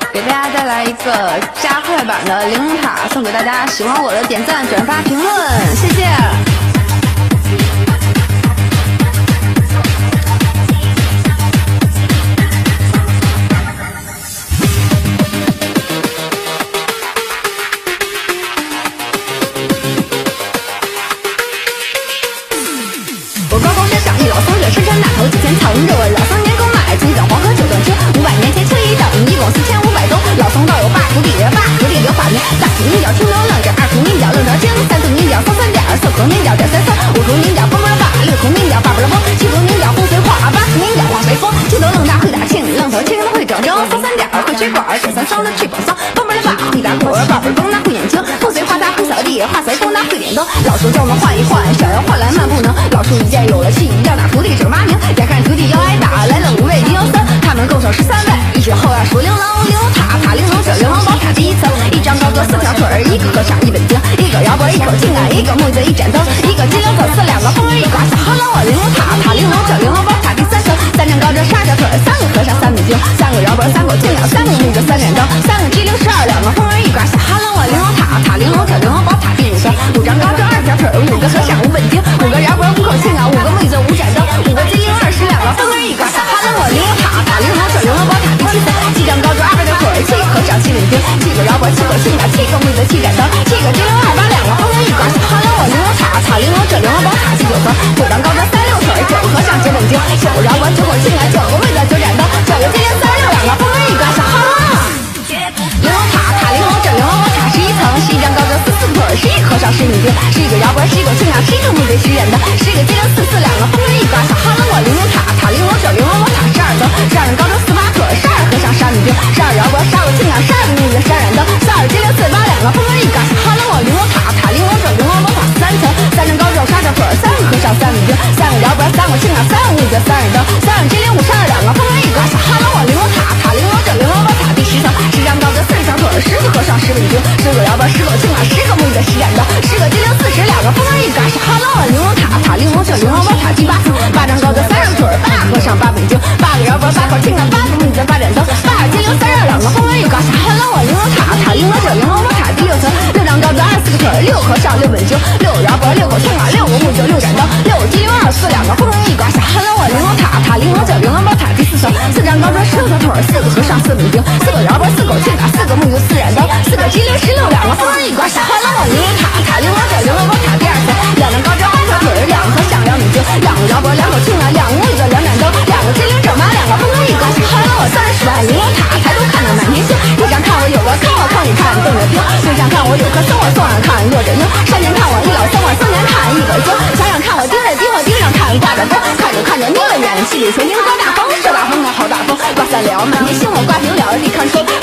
给大家带来一个加快版的玲珑塔，送给大家，喜欢我的点赞、转发、评论，谢谢。我高高山上一老僧人，深山那头几千藏着我。老僧年购买，从小黄河九段车，500年前车一等，一共4500多。老僧道有8徒弟，留法名。大徒名叫青牛愣着，二徒名叫愣着精，三徒名叫三三点，四徒名叫点三三，五徒名叫蹦蹦把，六徒名叫叭叭蹦，七徒名叫风随花，八徒名叫花随风。青头愣大会打磬，愣头青会整整，三三点会吹管，点三三的吹宝桑，蹦蹦把会打鼓，叭叭蹦那会眼睛，风随花大会扫地，花随风那会点灯。老叔叫我们换一换，想要换来慢不能。老叔一见有了气，要打徒弟整8名，眼看徒弟要挨打，来了5位敌3，他们共手13位，一指后要数玲珑，玲珑塔，塔玲珑这玲珑宝塔第一层，一张高桌4条腿儿，一个和尚一本经，一个摇脖一口磬啊，一个木子一盏灯，一个金铃走4，2个风儿一刮，小哈喽我玲珑塔，塔玲珑这玲珑宝塔第3层，3张高桌12条腿儿，3个和尚3本经，3个摇脖3口磬啊，3个木子3盏灯，3个金铃12，2个风儿一刮，小哈喽我玲珑塔，塔玲珑这玲珑宝塔第5层，5张高桌2条腿儿，5个和尚5本经，5个摇脖5口磬啊，5个木子5盏灯，5个金铃20，2个风儿一刮，小哈喽我玲珑塔，塔玲珑这玲珑宝塔第7层，7张高桌2条腿儿，7个和尚7本经，7个摇脖7口磬啊，7个木子7盏灯，7个金铃28，2个风儿一刮，小哈喽我玲珑塔，塔玲珑这玲珑宝塔第9层，9张高桌36腿儿，9个和尚9本经，9个摇脖9口磬啊，9个木子9盏灯，9个金铃36，2个风儿一刮，小哈喽玲珑塔，塔玲珑这玲珑宝塔11层，11张高桌44腿儿，11个和尚10本经，11个摇脖11口磬啊，11个木子10盏灯，10个金铃44，2个风儿一刮，小哈喽我玲珑塔，塔玲珑这玲珑宝塔12层，12张高桌48腿儿，12和尚12本经，12摇脖12口磬啊，12个木子10盏灯，32金铃48，2个风儿一刮，小哈喽我玲珑塔，塔玲珑这玲珑宝塔3层，3张高桌12条腿儿，3个和尚3本经，3个摇脖3口磬啊，3个木子3盏灯，32金铃52，2个风儿一刮，小哈喽我玲珑塔，塔玲珑这玲珑宝塔第10层，10张高桌40条腿儿，10个和尚10本经，10个摇脖10口磬啊，10个木子10盏灯，10个金铃40，2个风儿一刮，小哈喽我玲珑塔，塔玲珑这玲珑宝塔第8层，8张高桌30腿儿，8个和尚8本经，8个摇脖8口磬啊，8个木子8盏灯，8个金铃32，2个风儿一刮，小哈喽我玲珑塔，塔玲珑这玲珑宝塔第6层，6张高桌24个腿儿，6和尚6本经，6个摇脖6口磬啊，6个木子6盏灯，6个金铃24，2个风儿一刮，小哈喽我玲珑塔，塔玲珑这玲珑宝塔第4层，4张高桌16条腿儿，4个和尚4本经，4个摇脖4口磬啊，4个木子4盏灯，4个金铃16，2个风儿一刮，小哈喽我玲珑塔，塔玲珑这玲珑宝塔第2层，2张高桌8条腿儿，2个和尚2本经，2个摇脖2口磬啊，2个木子2盏灯，2个金铃整麻，2个风儿一刮，小哈喽我30万玲珑塔，抬头看到满天星，地上看我有个坑，我坑里看瞪着听，地上看我有棵松，我松上看落着鹰，山前看我一老僧，我僧前看一本经，墙上看我盯着钉，我盯上看挂着灯，看着看着眯了眼，气里存精刮大风，说大风啊好大风，刮3了满天星，我刮平了地看春。